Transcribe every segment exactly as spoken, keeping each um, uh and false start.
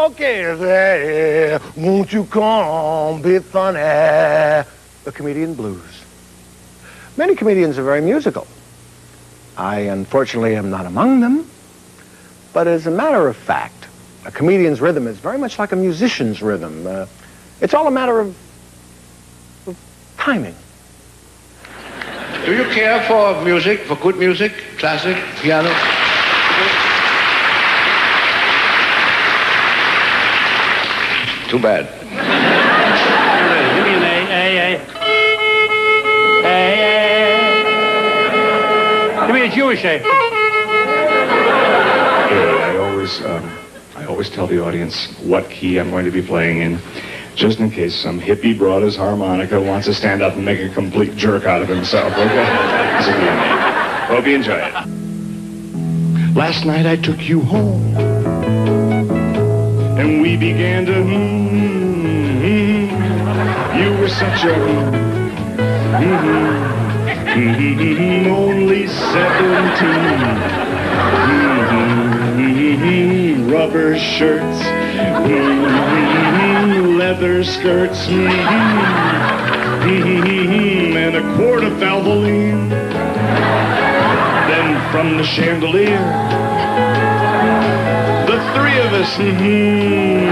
Okay, there, won't you come be funny? The comedian blues. Many comedians are very musical. I, unfortunately, am not among them. But as a matter of fact, a comedian's rhythm is very much like a musician's rhythm. Uh, it's all a matter of, of timing. Do you care for music, for good music, classic, piano? Too bad. Give me an A, A, A. A, A. Give me a Jewish A. I always, um, I always tell the audience what key I'm going to be playing in, just in case some hippie brought his harmonica wants to stand up and make a complete jerk out of himself, okay? This will be an A. Hope you enjoy it. Last night I took you home, and we began to, mm, mm, you were such a, mm, mm, only seventeen, mm, rubber shirts, mm, leather skirts, mm, and a quart of Valvoline. Then from the chandelier, the three of us, mm-hmm,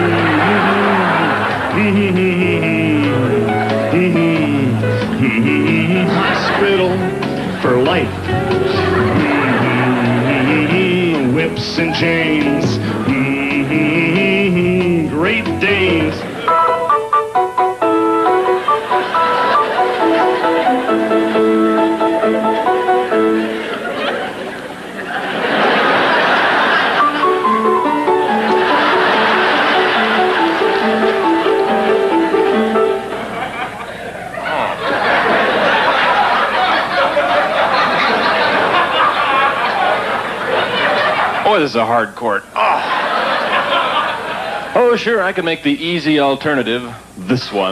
mm-hmm, mm-hmm, hospital for life, mm-hmm, whips and chains, mm-hmm, Great Danes. Boy, this is a hard court. Oh. Oh, sure, I can make the easy alternative, this one.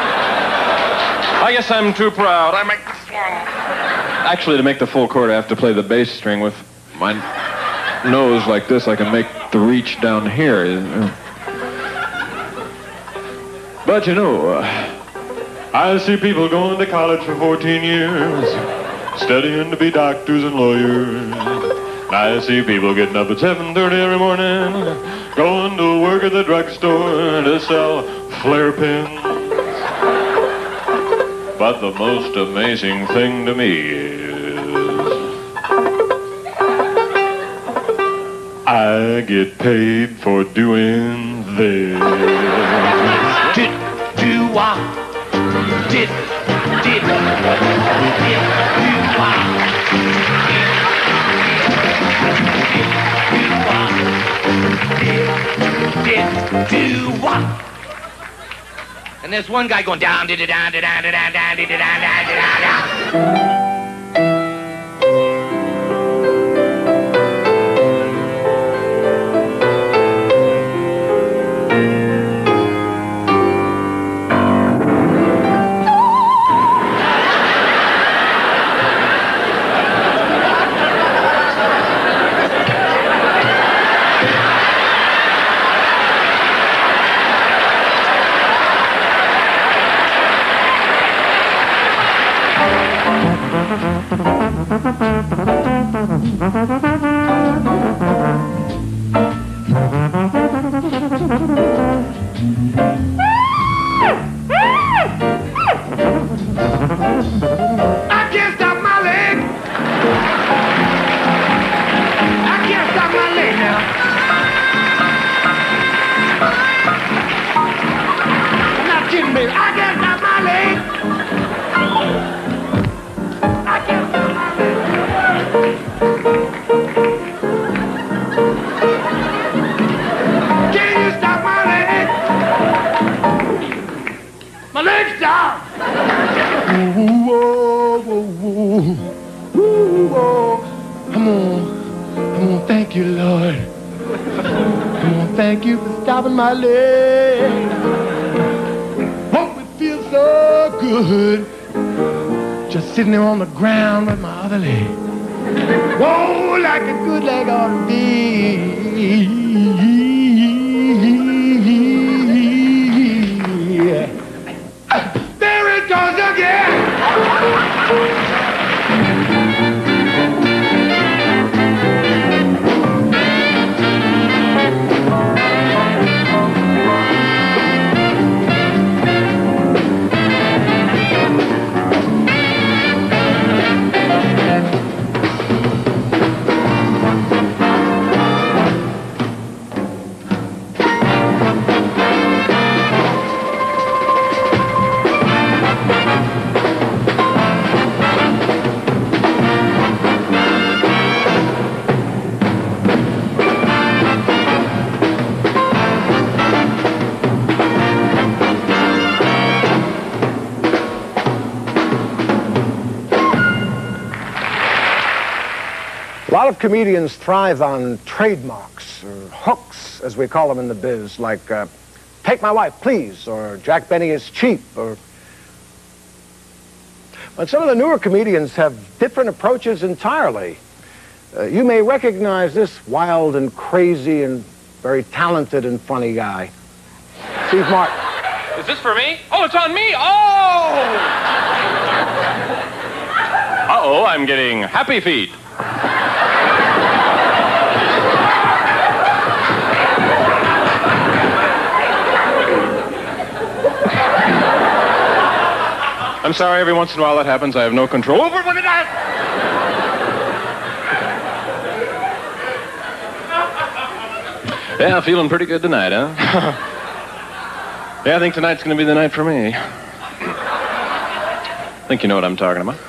I guess I'm too proud. I make this one. Actually, to make the full chord, I have to play the bass string with my nose like this. I can make the reach down here. But, you know, uh, I see people going to college for fourteen years, studying to be doctors and lawyers. I see people getting up at seven thirty every morning, going to work at the drugstore to sell flare pins. But the most amazing thing to me is I get paid for doing this. Did, do, wah. Did, did, did, do, wah. Did, do, what? And there's one guy going down, did, down, down, down, down, down, down, down, down, down. My leg. Oh, it feels so good. Just sitting there on the ground with my other leg. Whoa, like a good leg ought to be. lot of comedians thrive on trademarks, or hooks, as we call them in the biz, like, uh, take my wife, please, or Jack Benny is cheap, or... But some of the newer comedians have different approaches entirely. Uh, you may recognize this wild and crazy and very talented and funny guy. Steve Martin. Is this for me? Oh, it's on me! Oh! Uh-oh, I'm getting happy feet. I'm sorry, every once in a while that happens. I have no control over it when it does. Yeah, feeling pretty good tonight, huh? Yeah, I think tonight's going to be the night for me. I think you know what I'm talking about.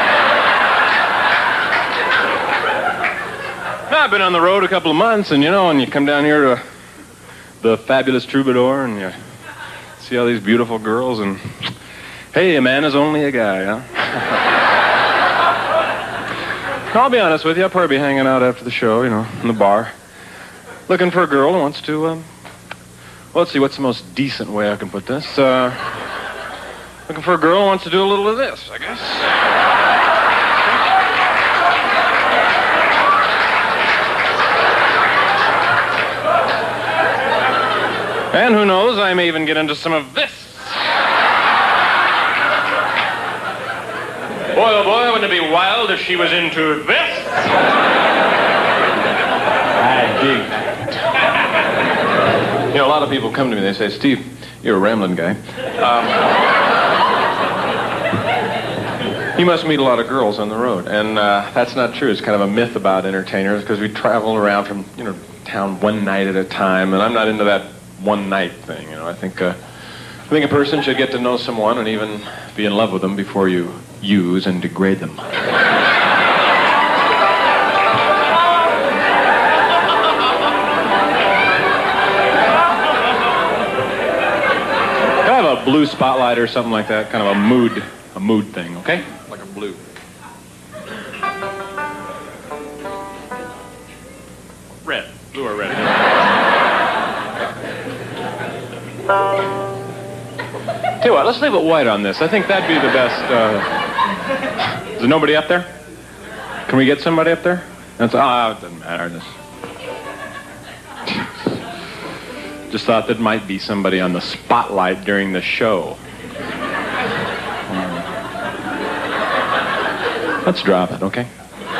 Now, I've been on the road a couple of months, and you know, and you come down here to the Fabulous Troubadour, and you see all these beautiful girls, and hey, a man is only a guy, huh? I'll be honest with you, I'll probably be hanging out after the show, you know, in the bar, looking for a girl who wants to, um, well, let's see, what's the most decent way I can put this? Uh, looking for a girl who wants to do a little of this, I guess. And who knows, I may even get into some of this. Boy, oh boy, wouldn't it be wild if she was into this? I dig. You know, a lot of people come to me, they say, Steve, you're a rambling guy. Um, you must meet a lot of girls on the road. And uh, that's not true. It's kind of a myth about entertainers because we travel around from, you know, town one night at a time, and I'm not into that one night thing, you know. I think, uh, I think a person should get to know someone and even be in love with them before you use and degrade them. Can I have a blue spotlight or something like that? Kind of a mood, a mood thing, okay? Like a blue. Red. Blue or red. Tell you what, let's leave it white on this. I think that'd be the best. Uh... Is there nobody up there? Can we get somebody up there? That's, oh, it doesn't matter. Just... Just thought that might be somebody on the spotlight during the show. Let's drop it, okay?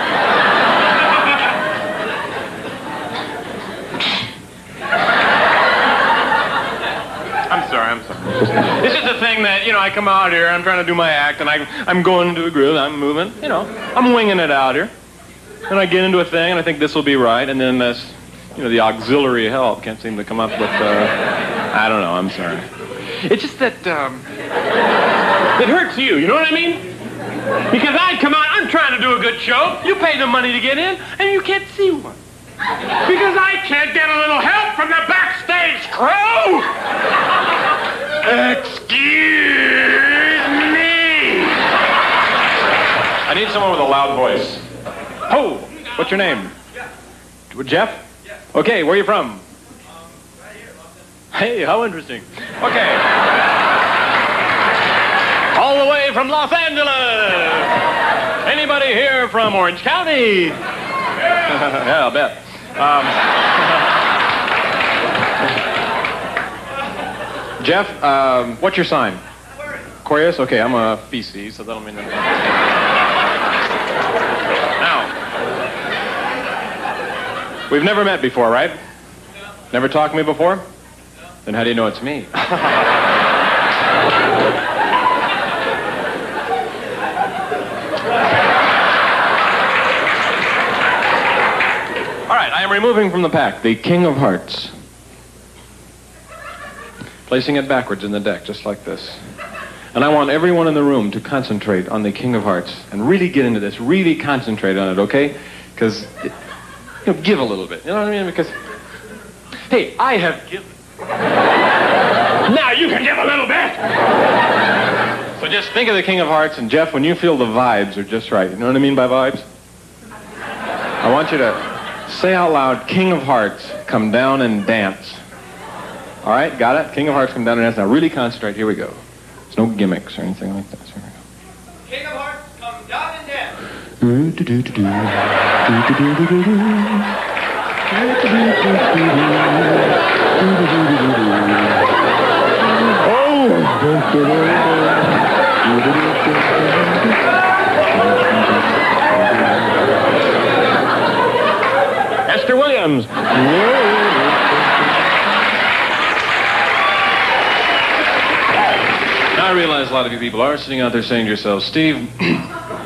I'm sorry, I'm sorry. This is the thing that, you know, I come out here, I'm trying to do my act, and I, I'm going into a groove, I'm moving, you know, I'm winging it out here. And I get into a thing, and I think this will be right, and then this, you know, the auxiliary help can't seem to come up with, uh, I don't know, I'm sorry. It's just that, um, it hurts you, you know what I mean? Because I come out, I'm trying to do a good show, you pay the money to get in, and you can't see one. Because I can't get a little help from the backstage crew! Excuse me! I need someone with a loud voice. Ho! What's your name? Jeff. Jeff? Okay, where are you from? Um, right here, Los Angeles. Hey, how interesting. Okay. All the way from Los Angeles! Anybody here from Orange County? Yeah, I'll bet. Um, Jeff, um, what's your sign? Aquarius? Okay, I'm a P C, so that'll mean that. Now, we've never met before, right? Never talked to me before? Then how do you know it's me? All right, I am removing from the pack the King of Hearts. Placing it backwards in the deck, just like this. And I want everyone in the room to concentrate on the King of Hearts and really get into this, really concentrate on it, okay? Because, you know, give a little bit, you know what I mean? Because, hey, I have given. Now you can give a little bit! So just think of the King of Hearts, and Jeff, when you feel the vibes are just right, you know what I mean by vibes? I want you to say out loud, King of Hearts, come down and dance. All right, got it? King of Hearts, come down and dance. Now really concentrate. Here we go. There's no gimmicks or anything like this. Here we go. King of Hearts, come down and dance. Esther Williams. Now I realize a lot of you people are sitting out there saying to yourselves, Steve,